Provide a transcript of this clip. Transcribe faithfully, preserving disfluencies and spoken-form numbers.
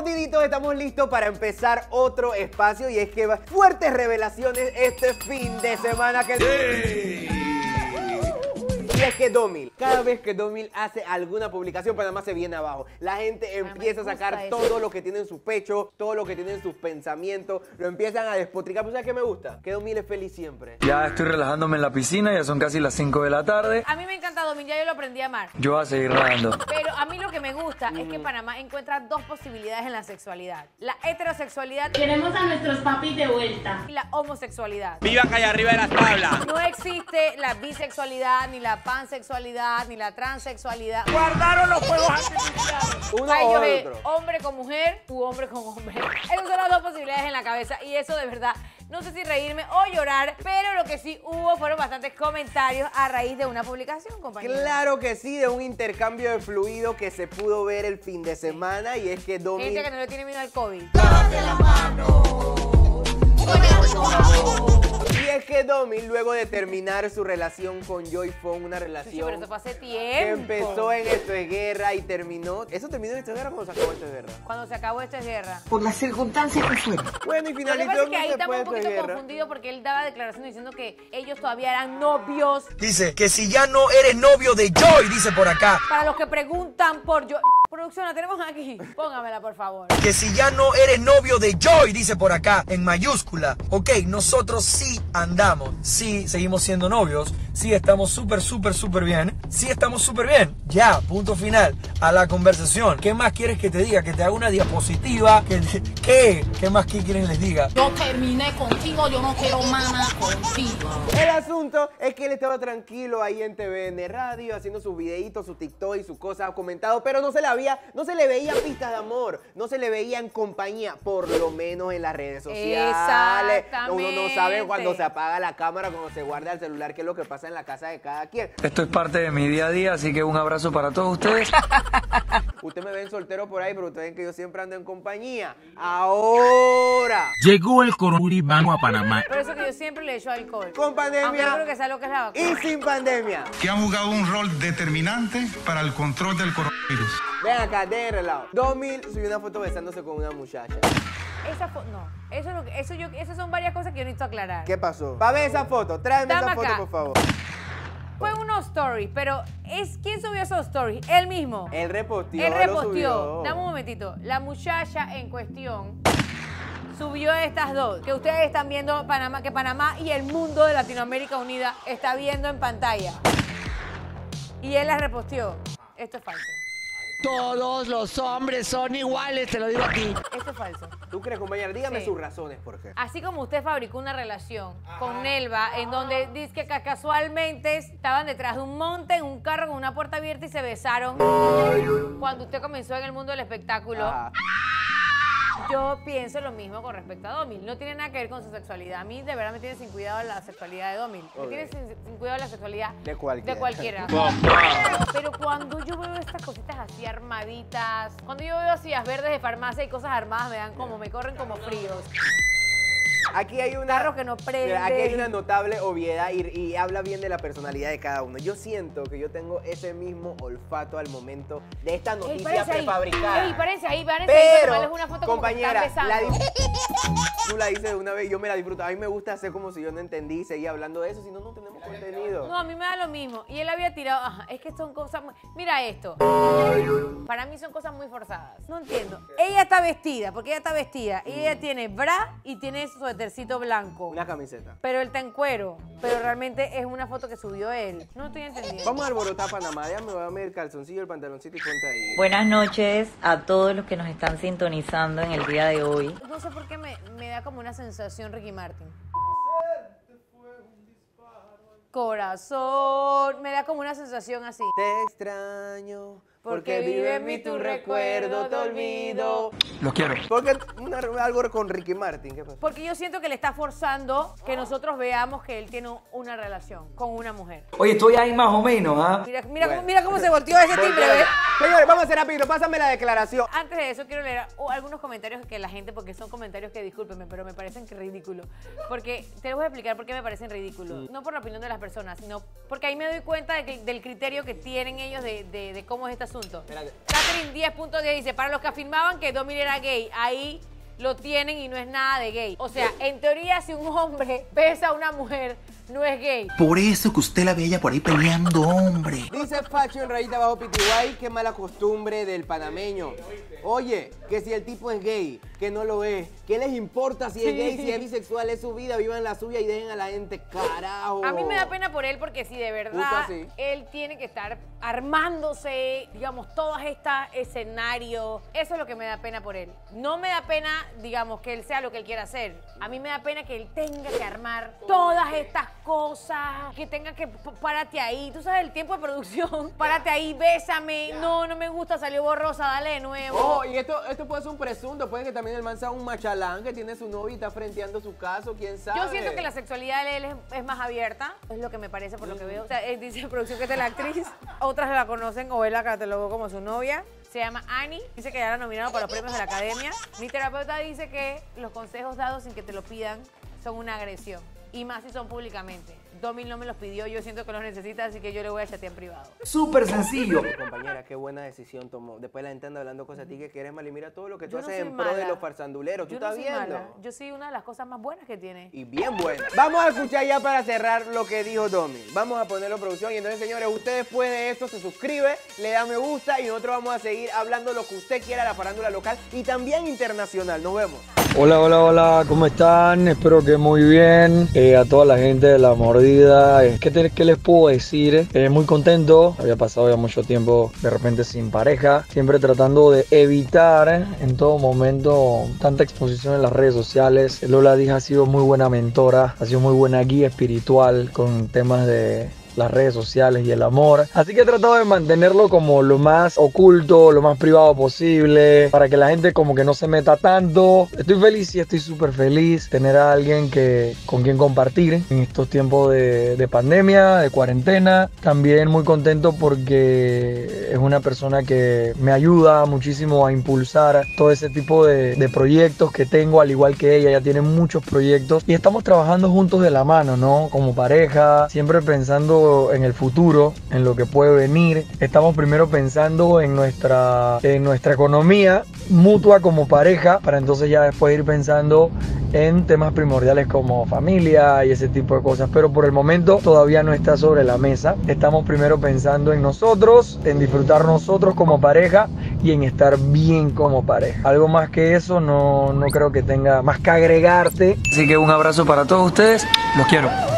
mordiditos, estamos listos para empezar otro espacio y es que va- fuertes revelaciones este fin de semana que... ¡Sí! Y es que Domil, cada vez que Domil hace alguna publicación, Panamá se viene abajo. La gente empieza a sacar eso. todo lo que tiene en su pecho, todo lo que tiene en sus pensamientos, lo empiezan a despotricar. ¿Pero sabes qué me gusta? Que Domil es feliz siempre. Ya estoy relajándome en la piscina, ya son casi las cinco de la tarde. A mí me encanta Domil, ya yo lo aprendí a amar. Yo voy a seguir nadando. Pero a mí lo que me gusta es que Panamá encuentra dos posibilidades en la sexualidad. La heterosexualidad Queremos a nuestros papis de vuelta. y la homosexualidad. ¡Viva calle arriba de las tablas! No existe la bisexualidad, ni la pansexualidad, ni la transexualidad. ¡Guardaron los fuegos artificiales! Uno Para o ellos es otro. hombre con mujer u hombre con hombre. Esas son las dos posibilidades en la cabeza y eso de verdad, no sé si reírme o llorar, pero lo que sí hubo fueron bastantes comentarios a raíz de una publicación, compañeros. Claro que sí, de un intercambio de fluido que se pudo ver el fin de semana y es que Domil... Gente que no le tiene miedo al COVID. Y es que Domil, luego de terminar su relación con Joy Fong, una Sí, relación pero eso fue hace que tiempo. empezó en Esto es Guerra y terminó... ¿Eso terminó en Esto es Guerra o cuando se acabó Esto es Guerra? Cuando se acabó esta guerra. por las circunstancias que fueron. Bueno, y Lo que finalizó pasa es que ahí después estamos de un Esto es poquito Guerra. confundidos porque él daba declaraciones diciendo que ellos todavía eran novios. Dice que si ya no eres novio de Joy, dice por acá. Para los que preguntan por yo... Producción, la tenemos aquí. Póngamela, por favor. Que si ya no eres novio de Joy, dice por acá, en mayúscula. Ok, nosotros sí andamos, sí seguimos siendo novios, sí estamos súper, súper, súper bien, sí estamos súper bien. Ya, punto final a la conversación. ¿Qué más quieres que te diga? Que te haga una diapositiva. Que, ¿Qué? ¿Qué más que quieren les diga? Yo terminé contigo, yo no quiero más nada contigo. El asunto es que él estaba tranquilo ahí en T V N Radio, haciendo sus videitos, su TikTok y sus cosas, comentado, pero no se le había, no se le veía pistas de amor, no se le veía en compañía, por lo menos en las redes sociales. Uno no sabe cuando se apaga la cámara, cuando se guarda el celular, qué es lo que pasa en la casa de cada quien. Esto es parte de mi día a día, así que un abrazo para todos ustedes. Ustedes me ven soltero por ahí, pero ustedes ven que yo siempre ando en compañía. Ahora, Llegó el coronavirus a Panamá. Por eso que yo siempre le echo alcohol. con Aunque no creo pandemia que sea lo que es la vacuna. y sin pandemia. que han jugado un rol determinante para el control del coronavirus. Ven acá, den relajo. Domil subió una foto besándose con una muchacha. Esa fo- no, eso es lo que, eso yo, esas son varias cosas que yo necesito aclarar. ¿Qué pasó? Pa' ver esa foto, tráeme Dame esa foto, acá. por favor. Fue unos stories, pero es ¿quién subió esos stories? Él mismo. Él reposteó, Él lo reposteó. subió. Dame un momentito. La muchacha en cuestión subió estas dos, que ustedes están viendo Panamá, que Panamá y el mundo de Latinoamérica Unida está viendo en pantalla. Y él las reposteó. Esto es falso. Todos los hombres son iguales, te lo digo aquí. Esto es falso. ¿Tú crees, compañera? Dígame Sí. sus razones, ¿por qué? Así como usted fabricó una relación con Nelva, en donde dice que ca- casualmente estaban detrás de un monte, en un carro con una puerta abierta y se besaron cuando usted comenzó en el mundo del espectáculo. Ajá. Yo pienso lo mismo con respecto a Domil. No tiene nada que ver con su sexualidad. A mí de verdad me tiene sin cuidado la sexualidad de Domil. Me Ok. tiene sin, sin cuidado la sexualidad De cualquiera. de cualquiera. Pero cuando yo veo estas cositas así armaditas, cuando yo veo sillas verdes de farmacia y cosas armadas, me dan como, me corren como fríos. Aquí hay una... Carros que no prenden. Mira, aquí hay una notable obviedad y, y habla bien de la personalidad de cada uno. Yo siento que yo tengo ese mismo olfato al momento de esta Ey, noticia párense ahí. prefabricada. Ey, párense ahí, párense ahí. Pero, Tomarles una foto como que compañera, están la besando. di- tú la dices de una vez, yo me la disfruto. A mí me gusta hacer como si yo no entendí y seguir hablando de eso, si no, no tenemos contenido. No, a mí me da lo mismo. Y él había tirado, ajá, es que son cosas muy... Mira esto. Para mí son cosas muy forzadas. No entiendo. Ella está vestida, porque ella está vestida. Y ella tiene bra y tiene su suétercito blanco. Una camiseta. Pero él está en cuero. Pero realmente es una foto que subió él. No estoy entendiendo. Vamos a alborotar Panamá. Déjame, voy a meter el calzoncillo, el pantaloncito y ponte ahí. Buenas noches a todos los que nos están sintonizando en el día de hoy. No sé por qué me, me da como una sensación Ricky Martin. Corazón. Me da como una sensación así. Te extraño. Porque vive en mí tu recuerdo, te olvido. Los quiero. Porque una- algo con Ricky Martin, ¿qué pasa? Porque yo siento que le está forzando que nosotros veamos que él tiene una relación con una mujer. Oye, estoy ahí más o menos, ¿ah? Mira, mira, Bueno. cómo, mira cómo se volteó ese timbre, ¿ves? Señores, vamos a hacer rápido. Pásame la declaración. Antes de eso quiero leer uh, algunos comentarios que la gente, porque son comentarios que discúlpenme, pero me parecen que ridículos. Porque te les voy a explicar por qué me parecen ridículos. No por la opinión de las personas, sino porque ahí me doy cuenta de que- del criterio que tienen ellos de, de- de cómo es esta asunto. Espérate. Catherine diez punto diez dice, para los que afirmaban que Dominic era gay, ahí lo tienen y no es nada de gay. O sea, en teoría, si un hombre besa a una mujer, no es gay. Por eso que usted la veía por ahí peleando, hombre. Dice Facho en rayita bajo P T Y, qué mala costumbre del panameño. Oye, que si el tipo es gay, que no lo es, ¿qué les importa si es gay, si es bisexual, es su vida, vivan la suya y dejen a la gente, carajo? A mí me da pena por él porque si de verdad él tiene que estar armándose, digamos, todos estos escenarios, eso es lo que me da pena por él. No me da pena, digamos, que él sea lo que él quiera hacer. A mí me da pena que él tenga que armar todas estas cosas, que tenga que, párate ahí, tú sabes el tiempo de producción, párate ahí, bésame, no, no me gusta, salió borrosa, dale de nuevo. Oh, y esto, esto puede ser un presunto, puede que también el man sea un machalán que tiene su novia y está frenteando su caso, quién sabe. Yo siento que la sexualidad de él es, es más abierta, es lo que me parece por lo que veo. O sea, él dice en producción que esta es la actriz, otras la conocen o él la catalogó como su novia. Se llama Annie, dice que ya la nominaron para los premios de la Academia. Mi terapeuta dice que los consejos dados sin que te lo pidan son una agresión, y más si son públicamente. Domi no me los pidió, yo siento que los necesita, así que yo le voy a chatear en privado. Súper sencillo. Compañera, qué buena decisión tomó. Después la gente anda hablando cosas a ti que quieres mal y mira todo lo que tú Yo no haces soy en pro mala. de los farsanduleros. ¿Tú Yo no estás soy viendo? mala. Yo soy una de las cosas más buenas que tiene. Y bien buena. Vamos a escuchar ya para cerrar lo que dijo Domi. Vamos a ponerlo en producción. Y entonces, señores, usted después de esto se suscribe, le da me gusta y nosotros vamos a seguir hablando lo que usted quiera de la farándula local y también internacional. Nos vemos. Hola, hola, hola, ¿cómo están? Espero que muy bien. Eh, a toda la gente de La Mordida, eh, ¿qué, te- qué les puedo decir? Eh, muy contento, había pasado ya mucho tiempo de repente sin pareja, siempre tratando de evitar eh, en todo momento tanta exposición en las redes sociales. Lola Díaz ha sido muy buena mentora, ha sido muy buena guía espiritual con temas de las redes sociales y el amor, así que he tratado de mantenerlo como lo más oculto, lo más privado posible, para que la gente como que no se meta tanto. Estoy feliz y estoy súper feliz tener a alguien que, con quien compartir en estos tiempos de, de pandemia, de cuarentena. También muy contento porque es una persona que me ayuda muchísimo a impulsar todo ese tipo de, de proyectos que tengo, al igual que ella, ella tiene muchos proyectos y estamos trabajando juntos de la mano, ¿no? Como pareja, siempre pensando en el futuro, en lo que puede venir. Estamos primero pensando en nuestra, en nuestra economía mutua como pareja, para entonces ya después ir pensando en temas primordiales como familia y ese tipo de cosas, pero por el momento todavía no está sobre la mesa. Estamos primero pensando en nosotros, en disfrutar nosotros como pareja y en estar bien como pareja. Algo más que eso no, no creo que tenga más que agregarte. Así que un abrazo para todos ustedes, los quiero.